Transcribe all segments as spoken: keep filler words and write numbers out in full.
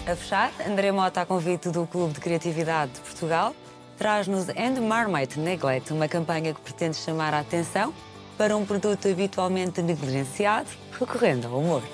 A fechar, André Mota, a convite do Clube de Criatividade de Portugal, traz-nos And Marmite Neglect, uma campanha que pretende chamar a atenção para um produto habitualmente negligenciado, recorrendo ao humor.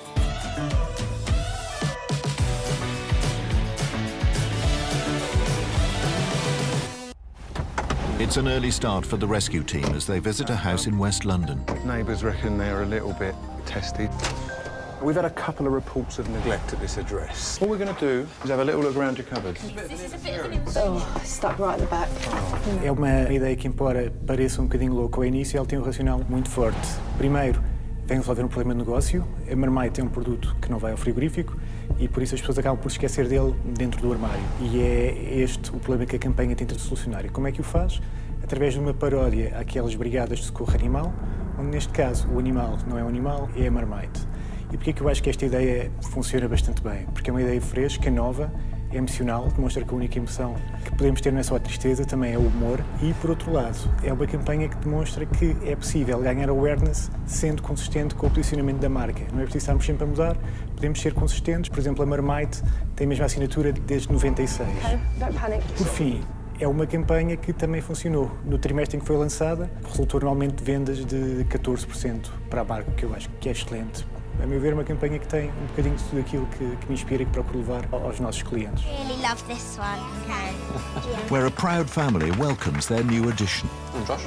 It's an early start for the rescue team as they visit a house in West London. Neighbours reckon they're a little bit testy. We've had a couple of reports of neglect at this address. What we're going to do is have a little look around your cupboards. Oh, stuck right at the back. É uma ideia que, embora pareça um bocadinho louco ao início, ela tem um racional muito forte. Primeiro, vem resolver um problema de negócio. A Marmite é um produto que não vai ao frigorífico e, por isso, as pessoas acabam por esquecer dele dentro do armário. E é este o problema que a campanha tenta solucionar. E como é que o faz? Através de uma paródia àquelas brigadas de socorro animal, onde, neste caso, o animal não é um animal, é a Marmite. E porquê é que eu acho que esta ideia funciona bastante bem? Porque é uma ideia fresca, nova, é emocional, demonstra que a única emoção que podemos ter não é só a tristeza, também é o humor. E, por outro lado, é uma campanha que demonstra que é possível ganhar awareness sendo consistente com o posicionamento da marca. Não é preciso estarmos sempre a mudar, podemos ser consistentes. Por exemplo, a Marmite tem a mesma assinatura desde noventa e seis. Por fim, é uma campanha que também funcionou. No trimestre em que foi lançada, resultou normalmente de vendas de catorze por cento para a marca, que eu acho que é excelente. A meu ver, uma campanha que tem um bocadinho de tudo aquilo que, que me inspira e que procuro levar aos nossos clientes. Really love this one. Okay. Where a proud family welcomes their new addition. And Josh?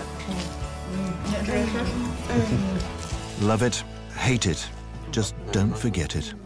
Love it, hate it, just don't forget it.